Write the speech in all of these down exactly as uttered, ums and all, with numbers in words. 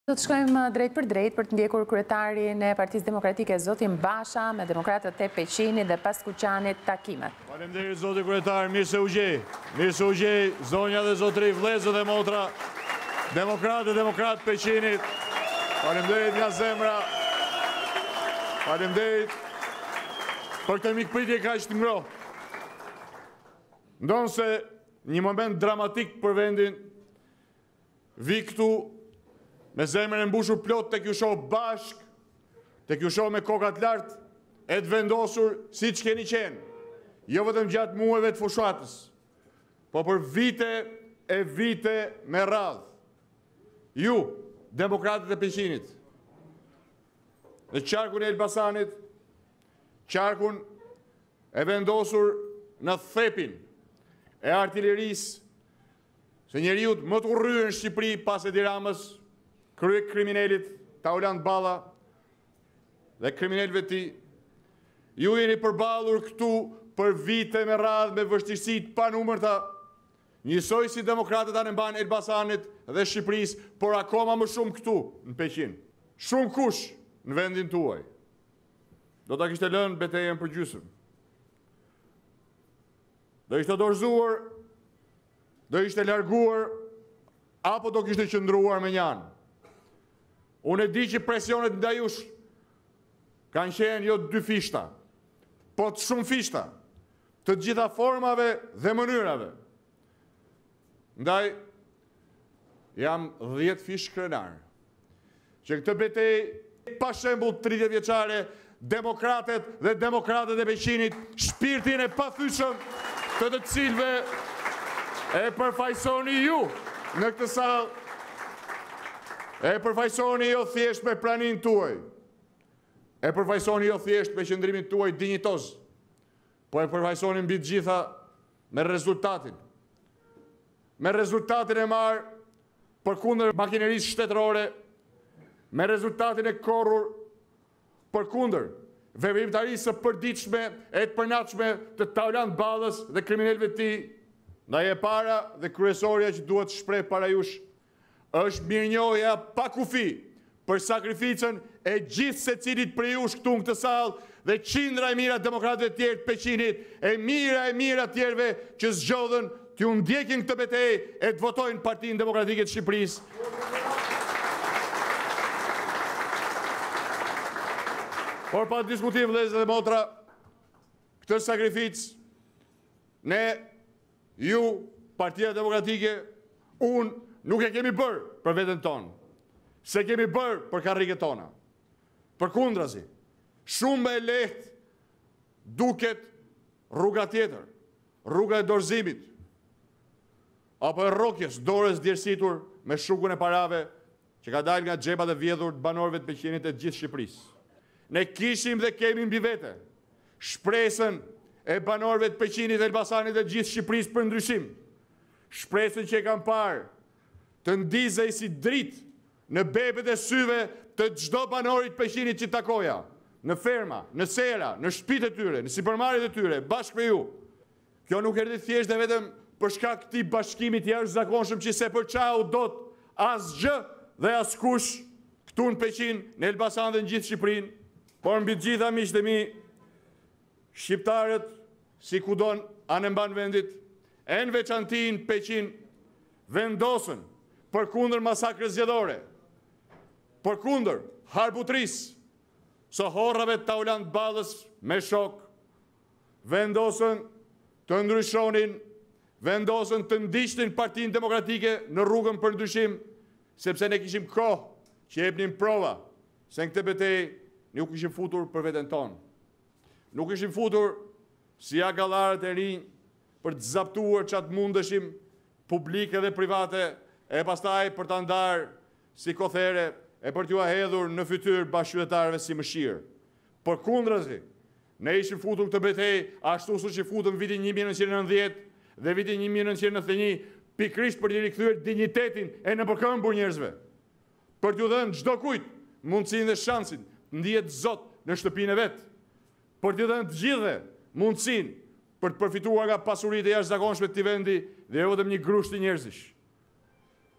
Do të shkojmë drejt për drejt për të ndjekur kryetarin e Partisë Demokratike, zotin Basha, me demokratët e Peqinit dhe Paskuqanit takimet. Faleminderit zoti kryetar, mirë se u gjej. Mirë se u gjej, zonja dhe zotëri, vëllezër dhe motra, demokratë dhe demokratë Peqinit. Faleminderit nga zemra. Faleminderit për këtë mikpritje kaq të ngrohtë. Ndonë se një moment dramatik për vendin, vi këtu me zemrën e mbushur plot të kju shoh bashk, të kju shoh me kokat lartë, e të vendosur si që keni qenë, jo vetëm gjatë muajve të fushatës, po për vite e vite me radhë. Ju, demokratët e Peqinit, në qarkun e Elbasanit, qarkun e vendosur në thepin e artillerisë, se njeriut më të urryer në Shqipëri pas Edi Ramës, krye kriminalit Taulant Balla dhe kriminalëve ti, ju jeni përballur këtu për vite me radhë me vështirësit pa numërta, njësoj si demokratët anë mban Elbasanit dhe Shqipërisë, por akoma më shumë këtu në Peqin. Shumë kush në vendin tuaj do ta kishte lënë betejën për gjysmë. Do ishte dorëzuar, do ishte larguar, apo do kishte qëndruar me njanë. Unë e di që presionet nda jush kanë qenë jo dy fishta, po të shumë fishta, të gjitha formave dhe mënyrave. Ndaj, jam dhjetë fish krenar, që këtë betej, pa shembull tridhjetë vjeçare, demokratet dhe demokratet e Peqinit, shpirtin e pathyeshëm të të cilve e përfaqësoni ju në këtë sallë, e përfaqësoni jo thjesht me pranin tuaj, e përfaqësoni jo thjesht me qëndrimin tuaj dinjitoz, po e përfaqësoni mbi të gjitha me rezultatin. Me rezultatin e marrë përkundër makinerisë shtetërore, me rezultatin e korrur përkundër veprimtarisë së përditshme e të përnaçme të Taulant Ballës dhe kriminalëve të tij. Ndaj e para dhe kryesorja që duhet të shpreh para jush është mirënjohja pa kufi për sakrificën e gjithë secilit për jush këtu në këtë sallë dhe qindra e mira demokratëve tjerë të Peqinit, e mira e mira tjerëve që zgjodhen t'ju ndjekin këtë betejë e të votojnë Partinë Demokratike të Shqipërisë. Por pa diskutim, vëllezër dhe motra, këtë sakrificë ne, ju, Partia Demokratike, unë nuk e kemi bërë për veten tonë, se kemi bërë për karriket tona. Përkundrazi, shumë më e lehtë duket rruga tjetër, rruga e dorëzimit, apo e rrokjes, dorës djersitur me shukun e parave që ka dalë nga xhepat e vjedhur të banorëve të Peqinit e gjithë Shqipërisë. Ne kishim dhe kemi mbi vete shpresën e banorëve të Peqinit, Elbasanit dhe gjithë Shqipërisë për ndryshim. Shpresën që e kam parë të ndizej si dritë në bebet e syve të çdo banorit Peqinit që takoja, në ferma, në sera, në shtëpitë e tyre, në sipërmarrjet e tyre, bashkë me ju. Kjo nuk erdhi thjesht dhe vetëm për shkak të këtij bashkimit të jashtëzakonshëm që se përçau dot asgjë dhe askush këtu në Peqin, në Elbasan dhe në gjithë Shqipërinë, por mbi të gjitha miqtë e mi, shqiptarët, si kudo anë mban vendit, e në veçanti në Peqin, vendosën përkundër masakrës zgjedhore, përkundër harbutrisë së horrave të Taulant Ballës me shok, vendosën të ndryshonin, vendosën të ndiqnin Partinë Demokratike në rrugën për ndryshim, sepse ne kishim kohë që jepnim prova se në këtë betejë nuk ishim futur për veten tonë. Nuk ishim futur si agallarët e rinj për të zaptuar çat mundeshim publike dhe private, e pastaj për të ndarë si kothere e për t'ju hedhur në fytyrë bashkëqytetarëve si mëshirë. Përkundrazi, ne ishim futur këtë betejë ashtu siç i futëm vitin një mijë nëntëqind e nëntëdhjetë dhe vitin një mijë nëntëqind e nëntëdhjetë e një, pikërisht për t'i rikthyer dinjitetin e nëpërkëmbur njerëzve. Për t'ju dhënë çdo kujt mundësinë dhe shansin të ndihet zot në shtëpinë e vet. Për t'ju dhënë të gjithëve mundësinë për të përfituar nga pasuritë e jashtëzakonshme të këtij vendi dhe jo vetëm një grusht i njerëzish.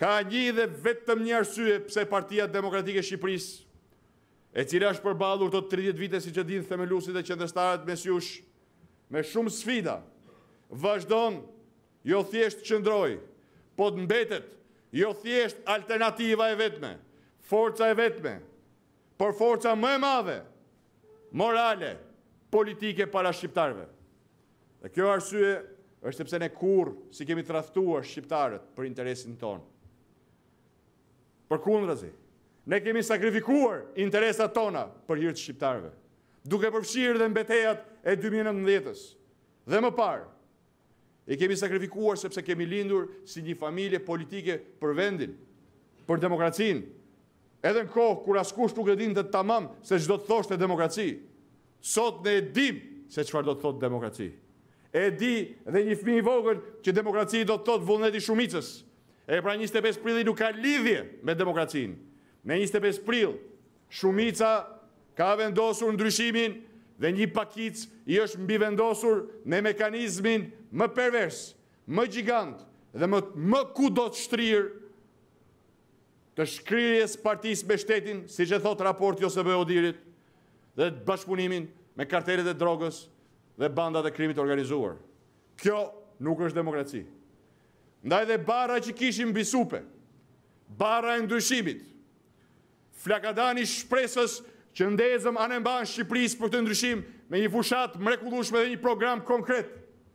ka një dhe vetëm një arsye pse Partia Demokratike e Shqipërisë, e cila është përballur këto tridhjetë vite siç e dinë themeluesit e qendrështarët mes jush, me shumë sfida, vazhdon jo thjesht qëndroj, po të mbetet jo thjesht alternativa e vetme, forca e vetme, por forca më e madhe, morale, politike para shqiptarëve. Dhe kjo arsye është sepse ne kur si kemi tradhtuar shqiptarët për interesin tonë. Përkundrazi, ne kemi sakrifikuar interesat tona për hir të shqiptarëve, duke përfshirë dhe mbetejat e dy mijë e nëntëdhjetës. Dhe më parë, i kemi sakrifikuar sepse kemi lindur si një familje politike për vendin, për demokracinë, edhe në kohë kur askush nuk e dinte tamam se ç'do të thoshte demokraci. Sot ne e dim se çfarë do të thotë demokraci. E di dhe një fëmijë i vogël që demokraci do të thotë vullneti i shumicës. E pra njëzet e pesë prilli nuk ka lidhje me demokracinë. Me njëzet e pesë prill, shumica ka vendosur ndryshimin dhe një pakic i është mbivendosur me mekanizmin më pervers, më gjigant dhe më, më kudo të shtrirë të shkrirjes partisë me shtetin, siç e thot raporti O S B Odirit, dhe të bashkëpunimin me kartelet e drogës dhe bandat e krimit organizuar. Kjo nuk është demokraci. Ndaj dhe bara që kishim mbi supe, bara e ndryshimit, flakadani shpresës që ndezëm anemban Shqipërisë për këtë ndryshim me një fushat mrekullueshme dhe një program konkret.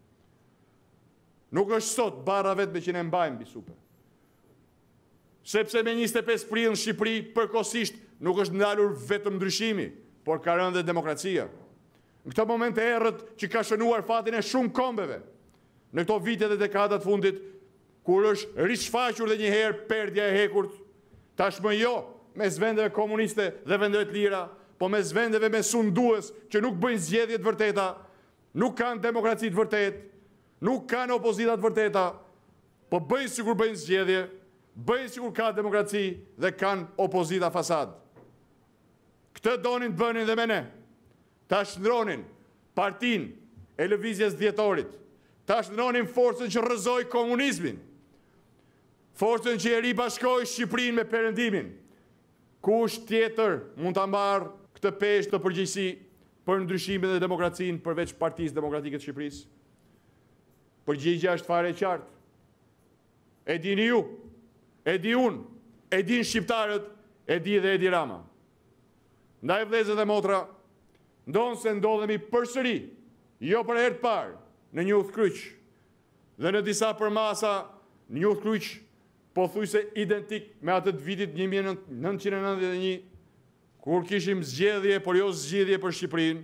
Nuk është sot bara vetme që ne mbajmë mbi supe. Sepse me njëzet e pesë prill në Shqipëri përkohësisht nuk është ndalur vetëm ndryshimi, por ka rënë dhe demokracia. Në këto momente errët që ka shënuar fatin e shumë kombeve, në këto vite dhe dekadat fundit, kur është rishfaqur dhe një herë perdja e hekurt, tashmë jo mes vendeve komuniste dhe vendeve të lira, po mes vendeve me sundues që nuk bëjnë zgjedhje të vërteta, nuk kanë demokraci të vërtetë, nuk kanë opozita të vërteta, po bëjnë sikur bëjnë zgjedhje, bëjnë sikur ka demokraci dhe kanë opozita fasad. Këtë donin të bënin dhe me ne. Ta shndronin partin e lëvizjes dhjetorit, ta shndronin forcën që rrëzoi komunizmin, forcën që e ribashkoi Shqipërinë me perëndimin. Kush tjetër mund ta marrë këtë peshë të përgjegjësi për ndryshimin dhe demokracinë përveç Partisë Demokratike të Shqipërisë? Përgjigjja është fare e qartë. E dini ju, e di unë, e din shqiptarët, e di dhe Edi Rama. Ndaj vëllezër dhe motra, ndonë se ndodhemi përsëri, jo për herë të parë, në një udhkryq, dhe në disa përmasa në një udhkryq pothuajse identik me atë të vitit një mijë nëntëqind e nëntëdhjetë e një, kur kishim zgjedhje, por jo zgjidhje për Shqipërinë.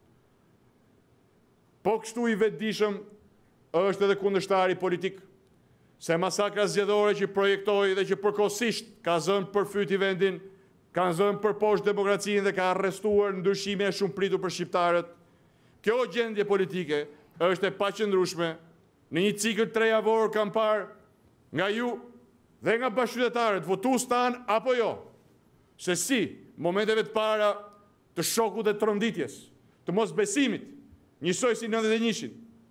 Po kështu i vetëdijshëm është edhe kundërshtari politik, se masakra zgjedhore që projektoi dhe që përkohësisht ka zënë përfyti vendin, ka zënë përposhtë demokracinë dhe ka arrestuar ndryshime e shumë pritur për shqiptarët. Kjo gjendje politike është e paqëndrueshme. Në një cikël trejavor kam parë nga ju dhe nga bashkëqytetarët, votues tan apo jo, se si momenteve të para të shokut dhe tronditjes, të mosbesimit, njësoj si nëntëdhjetë e njëshin,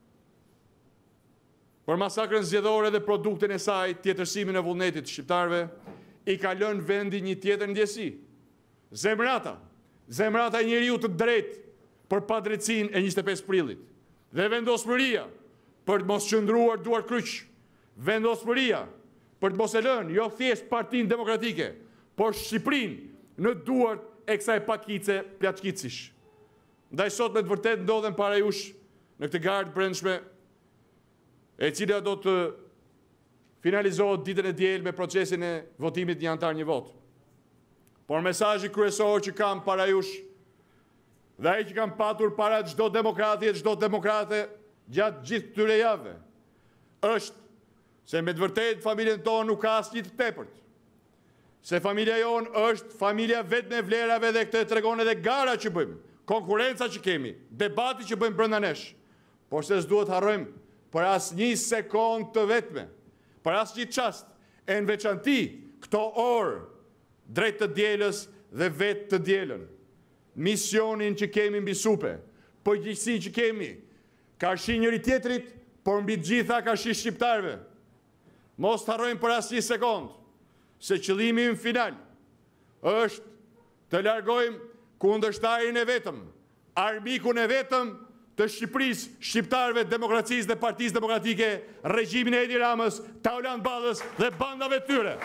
për masakrën zgjedhore dhe produktin e saj, tjetërsimin e vullnetit të shqiptarëve, i ka lënë vendi një tjetër ndjesi. Zemrata, zemrata e njeriu të drejtë për padrejtësinë e njëzet e pesë prillit, dhe vendosmëria për të mos qëndruar duar kryq, vendosmëria për të mos e lënë jo thjesht Partinë Demokratike, por Shqipërinë në duart e kësaj pakice plaçkicish. Ndaj sot me të vërtetë ndodhen para jush në këtë garë të brendshme, e cila do të finalizohet ditën e diel me procesin e votimit një antar një vot. Por mesazhi kryesor që kam para jush, dhe ai që kam patur para çdo demokrati e çdo demokrate gjatë gjithë këtyre javëve, është se me të vërtetë familjen tonë nuk ka asnjë të tepërt. Se familja jonë është familja vetë me vlerave dhe këtë tregon edhe gara që bëjmë, konkurenca që kemi, debati që bëjmë brenda nesh. Por se s'duhet harrojmë për asnjë sekond të vetme, për asnjë çast, e në veçanti këto orë drejt të dielës dhe vetë të dielën. Misionin që kemi mbi supe, përgjegjësinë që kemi, karshi njëri tjetrit, por mbi të gjitha karshi shqiptarëve. mos të harrojmë për asnjë sekond se qëllimi në final është të largojmë kundërshtarin e vetëm, armikun e vetëm të Shqipërisë, shqiptarëve, demokracisë dhe Partisë Demokratike, regjimin e Edi Ramës, Taulant Ballës dhe bandave të tyre.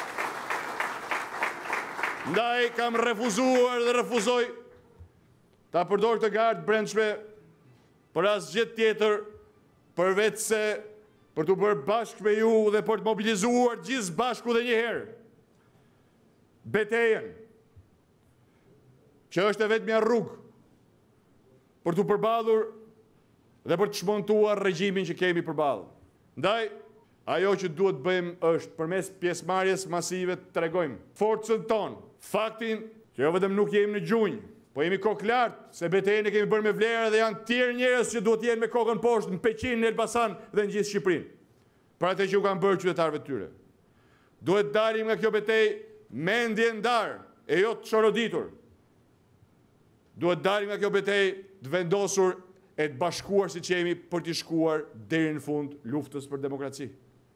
Ndaj kam refuzuar dhe refuzoj ta përdor të gardë brendshme për asgjë tjetër përveç se për të bërë bashkë me ju dhe për të mobilizuar gjithë bashku dhe njëherë betejën që është e vetmja rrugë për të përballur dhe për të shmontuar regjimin që kemi përballë. Ndaj, ajo që duhet bëjmë është përmes pjesëmarrjes masive të tregojmë forcën tonë, faktin që jo vetëm nuk jemi në gjunjë, po jemi kokë lartë se betejën e kemi bërë me vlerë dhe janë tjerë njerëz që duhet jenë me kokën poshtë në Peqin, në Elbasan dhe në gjithë Shqipërinë. Për atë që u kanë bërë qytetarëve të tyre. Duhet dalim nga kjo betejë mendje ndarë e jo të çoroditur. Duhet dalim nga kjo betejë të vendosur e të bashkuar si që jemi për të shkuar deri në fund luftës për demokraci.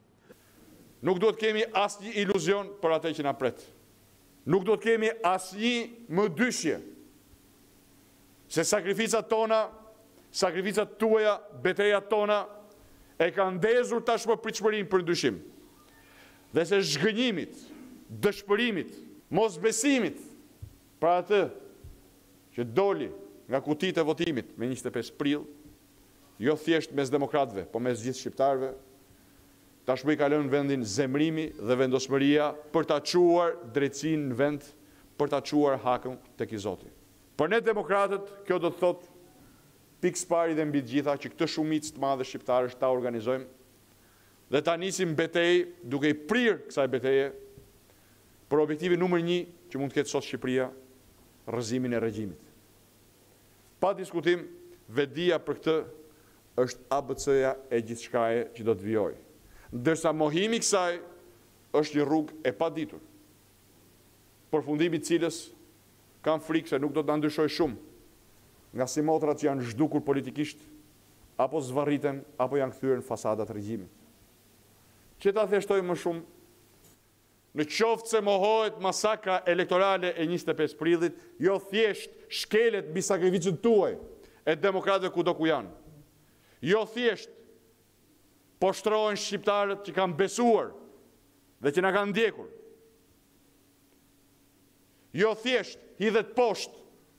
Nuk duhet kemi asnjë iluzion për atë që na pret. Nuk duhet kemi asnjë mëdyshje se sakrificat tona, sakrificat tuaja, betejat tona e kanë ndezur tashmë pritshmërinë për ndryshim. Dhe se zhgënjimit, dëshpërimit, mosbesimit për atë që doli nga kutitë e votimit me njëzet e pesë prill, jo thjesht mes demokratëve, po mes gjithë shqiptarëve, tashmë i ka lënë vendin zemrimi dhe vendosmëria për ta çuar drejtësinë në vend, për ta çuar hakun tek i Zoti. Për ne demokratët, kjo do të thotë pikë pari dhe mbi të gjitha që këtë shumicë të madhe shqiptarësh ta organizojmë dhe ta nisim betejë duke i prirë kësaj beteje për objektivin numër një që mund të ketë sot Shqipëria, rrëzimin e regjimit. Pa diskutim, vetdia për këtë është A B C-ja e gjithçkaje që do të vijojë. Ndërsa mohimi kësaj është një rrugë e paditur, përfundimi i cilës kam frikë se nuk do të ndryshoj shumë, nga si motrat që janë zhdukur politikisht, apo zvarriten, apo janë kthyer në fasadat regjimit. Që ta thjeshtoj më shumë, në qoftë se mohohet masakra elektorale e njëzet e pesë prillit, jo thjesht shkelet mbi sakrificën tuaj e demokratëve kudo ku janë. Jo thjesht poshtrohen shqiptarët që kanë besuar dhe që na kanë ndjekur. Jo thjesht hidhet poshtë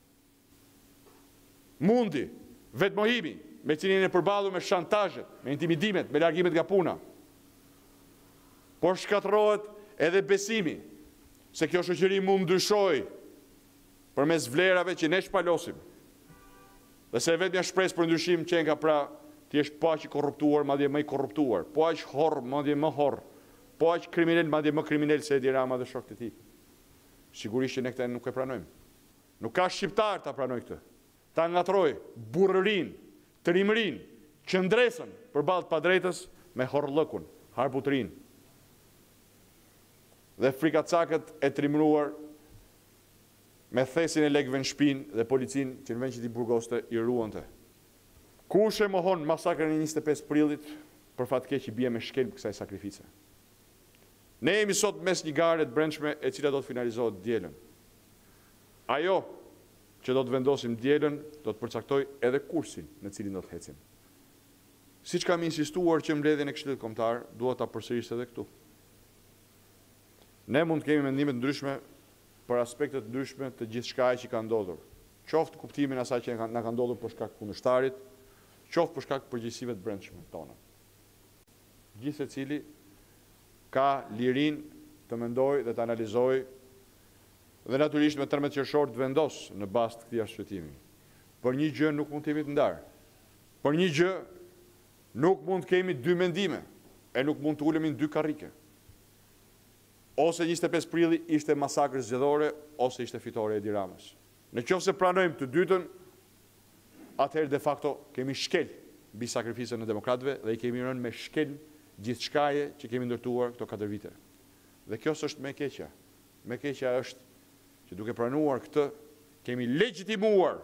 mundi, vetmohimi, me cilin e përballur me shantazhet, me intimidimet, me largimet nga puna. Por shkatërrohet edhe besimi se kjo shoqëri mund ndryshojë përmes vlerave që ne shpalosim. Dhe se vetmja shpresë për ndryshim që nga pra ti jesh po aq i korruptuar, madje më i korruptuar, po aq horr, madje më horr, po aq kriminal, madje më kriminal se Edi Rama dhe shokët e tij. Sigurisht që ne këtë nuk e pranojmë. Nuk ka shqiptar ta pranojë këtë. Ta ngatroj burrërin, trimërin, qëndresën përballë të padrejtës me horrllëkun, harbutrin. Dhe frikacakët e trimëruar me thesin e lekëve në shpinë dhe policin që në vend që t'i burgoste i ruante. Kush e mohon masakrën e njëzet e pesë prillit, për fat keq i bie me shkelm kësaj sakrifice. Ne jemi sot mes një gare të brendshme e cila do të finalizohet dielën. Ajo që do të vendosim dielën do të përcaktoj edhe kursin në cilin do të ecim. Siç kam insistuar që mbledhjen e Këshillit Kombëtar duhet ta përsëris edhe këtu. Ne mund të kemi mendime të ndryshme për aspekte të ndryshme të gjithçkaje që ka ndodhur. Qoftë kuptimin asaj që na ka ndodhur për shkak të kundërshtarit, qoftë për shkak të përgjegjësive të brendshme tona. Gjithë secili ka lirinë të mendojë dhe të analizojë dhe natyrisht me tërmet qershor të vendos në bazë të këtij arshyetimi. Por një gjë nuk mund të jemi të ndarë. Por një gjë nuk mund të kemi dy mendime e nuk mund të ulemi në dy karrike. Ose njëzet e pesë prilli ishte masakrë zgjedhore ose ishte fitore e Edi Ramës. Në qoftë se pranojmë të dytën, atëherë de facto kemi shkel mbi sakrificën e demokratëve dhe i kemi rënë me shkel gjithçkaje që kemi ndërtuar këto katër vite. Dhe kjo s'është më e keqja. Më e keqja është që duke pranuar këtë, kemi legjitimuar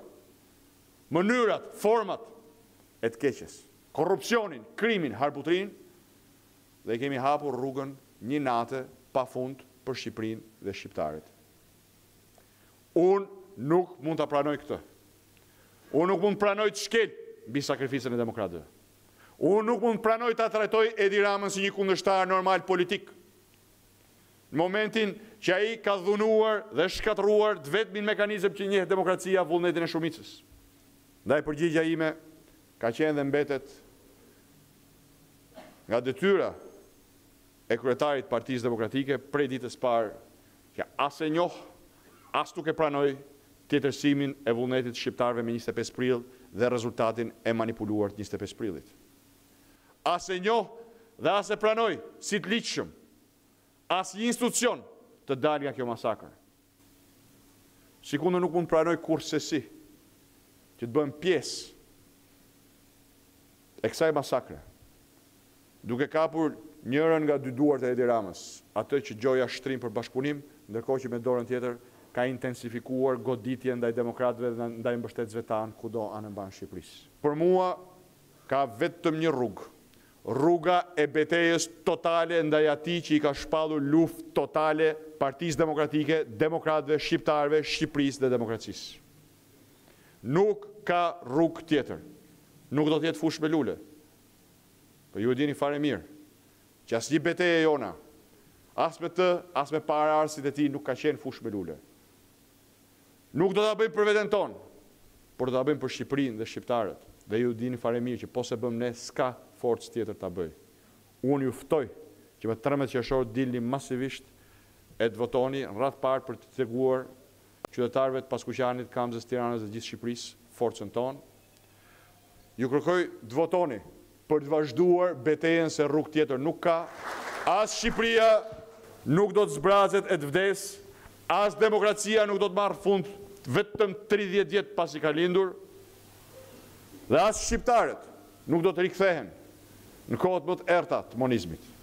mënyrat, format e të keqes. Korrupsionin, krimin, harbutrin, dhe kemi hapur rrugën një natë pa fund për Shqipërinë dhe shqiptarët. Unë nuk mund të pranoj këtë. Unë nuk mund të pranoj të shkel mbi sakrificën e demokratëve. Unë nuk mund të pranoj të trajtoj Edi Ramën si një kundërshtar normal politik. Në momentin që ai ka dhunuar dhe shkatëruar të vetmin mekanizëm që njeh demokracia, vullnetin e shumicës. Ndaj përgjigja ime ka qenë dhe mbetet nga detyra e kryetarit Partisë Demokratike prej ditës parë që as e njoh, as nuk e pranoj tjetërsimin e vullnetit shqiptarëve me njëzet e pesë prill dhe rezultatin e manipuluar të njëzet e pesë prillit. As e njoh dhe as e pranoj si të ligjshëm as një institucion të dalë nga kjo masakër. Sikundër nuk mund pranoj kurrë si që të bëhem pjesë e kësaj masakre, duke kapur njërën nga dy duart e Edi Ramës, atë që gjoja shtrim për bashkëpunim, ndërkohë që me dorën tjetër ka intensifikuar goditje ndaj demokratëve dhe ndaj mbështetësve tanë kudo anë mban Shqipërisë. Për mua ka vetëm një rrugë, rruga e betejës totale ndaj atij që i ka shpallur luftë totale Partisë Demokratike, demokratëve, shqiptarëve, Shqipërisë dhe demokracisë. Nuk ka rrugë tjetër. Nuk do të jetë fushë me lule. Po ju e dini fare mirë që asnjë betejë jona, as me të, as me paraardhësit e tij nuk ka qenë fushë me lule. Nuk do ta bëjmë për veten tonë, por do ta bëjmë për Shqipërinë dhe shqiptarët. Dhe ju dini fare mirë që po se bëm ne, s'ka forcë tjetër ta bëj. Unë ju ftoj që me tridhjetë qershor dilni masivisht e të votoni në radhë parë për të treguar qytetarëve të Paskuqanit, Kamzës, Tiranës dhe gjithë Shqipërisë forcën tonë. Ju kërkoj të votoni për të vazhduar betejën se rrugë tjetër nuk ka. As Shqipëria nuk do të zbrazet e të vdes, as demokracia nuk do të marrë fund vetëm tridhjetë vjet pasi ka lindur, dhe as shqiptarët nuk do të rikthehen në kohët më të errta të monizmit.